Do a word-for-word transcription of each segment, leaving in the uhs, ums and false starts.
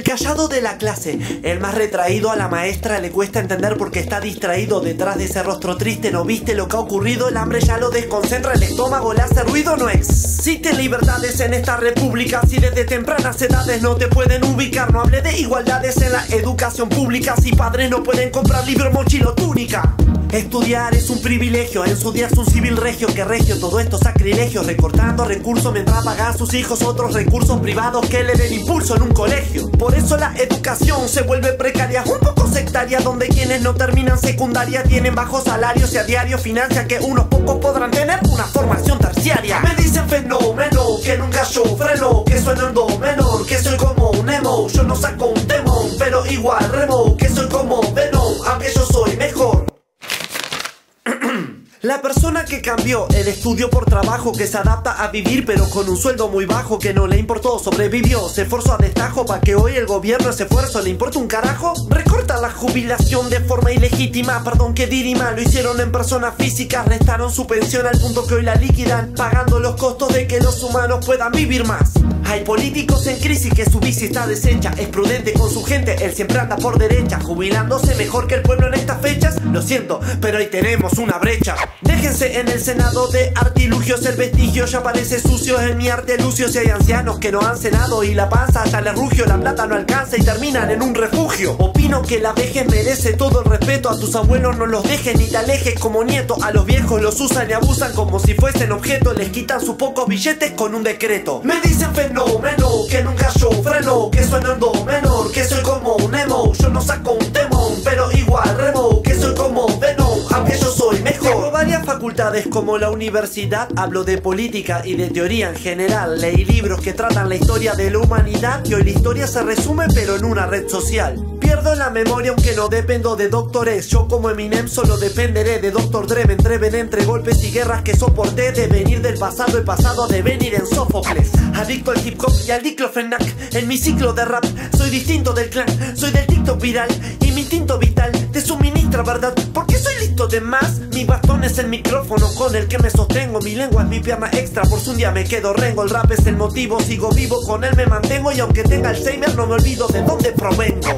callado de la clase, el más retraído, a la maestra le cuesta entender porque está distraído. Detrás de ese rostro triste no viste lo que ha ocurrido. El hambre ya lo desconcentra, el estómago le hace ruido. No existen libertades en esta república si desde tempranas edades no te pueden ubicar. No hable de igualdades en la educación pública si padres no pueden comprar libro, mochila o túnica. Estudiar es un privilegio, en su día es un civil regio. Que regio todo esto sacrilegio, recortando recursos mientras pagan sus hijos otros recursos privados que le den impulso en un colegio. Por eso la educación se vuelve precaria, un poco sectaria, donde quienes no terminan secundaria tienen bajos salarios y a diario financia que unos pocos podrán tener una formación terciaria. Me dicen fenómeno, que nunca yo freno, que sueno en do menor, que soy como un emo. Yo no saco un demon, pero igual remo, que soy como Venom, aunque yo soy mejor. La persona que cambió el estudio por trabajo, que se adapta a vivir pero con un sueldo muy bajo, que no le importó, sobrevivió, se esforzó a destajo pa' que hoy el gobierno ese esfuerzo le importa un carajo. Recorta la jubilación de forma ilegítima, perdón que dirima, lo hicieron en personas físicas, restaron su pensión al punto que hoy la liquidan, pagando los costos de que los humanos puedan vivir más. Hay políticos en crisis que su bici está deshecha, es prudente con su gente, él siempre anda por derecha, jubilándose mejor que el pueblo en estas fechas. Lo siento, pero ahí tenemos una brecha. Déjense en el Senado de artilugios, el vestigio ya parece sucio en mi arte lucio. Si hay ancianos que no han cenado y la panza hasta le rugio, la plata no alcanza y terminan en un refugio. Opino que la vejez merece todo el respeto, a tus abuelos no los dejes ni te alejes como nieto. A los viejos los usan y abusan como si fuesen objetos, les quitan sus pocos billetes con un decreto. Me dicen fenómeno, que nunca yo freno, que sueno en do menor, que soy como un emo. Yo no saco un temón, pero igual remo, que soy como Venom, aunque yo soy mejor. Tengo varias facultades como la universidad, hablo de política y de teoría en general. Leí libros que tratan la historia de la humanidad y hoy la historia se resume pero en una red social. Pierdo la memoria aunque no dependo de doctores, yo como Eminem solo dependeré de doctor Dre. Me entreven entre golpes y guerras que soporté, de venir del pasado, el pasado de venir en Sófocles. Adicto al hip hop y al diclofenac, en mi ciclo de rap soy distinto del clan, soy del TikTok viral y mi instinto vital te suministra verdad, porque soy listo de más. Mi bastón es el micrófono con el que me sostengo, mi lengua es mi pierna extra por si un día me quedo rengo. El rap es el motivo, sigo vivo, con él me mantengo y aunque tenga Alzheimer no me olvido de dónde provengo.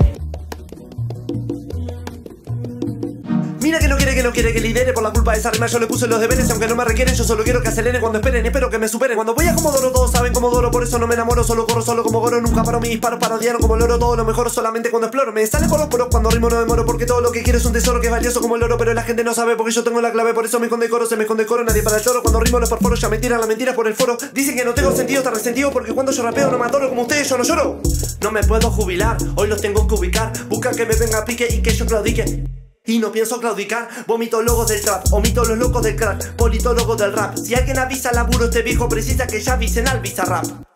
Mira que no quiere, que no quiere que lidere, por la culpa de esa rima yo le puse los deberes. Aunque no me requieren, yo solo quiero que aceleren cuando esperen. Espero que me superen, cuando voy a Comodoro todos saben Comodoro. Por eso no me enamoro, solo corro solo como Goro. Nunca paro mis disparos, parodiano como loro. Todo lo mejor solamente cuando exploro. Me sale por los poros cuando rimo no me moro, porque todo lo que quiero es un tesoro que es valioso como el oro. Pero la gente no sabe porque yo tengo la clave, por eso me condecoro, se me condecoro. Nadie para el toro, cuando rimo los perforos ya me tiran las mentiras por el foro. Dicen que no tengo sentido, está resentido porque cuando yo rapeo no me adoro como ustedes, yo no lloro. No me puedo jubilar, hoy los tengo que ubicar. Buscan que me venga a pique y que yo claudique. Y no pienso claudicar, vomito logos del trap, omito los locos del crack, politólogo del rap. Si alguien avisa laburo, este viejo precisa que ya avisen al Bizarrap.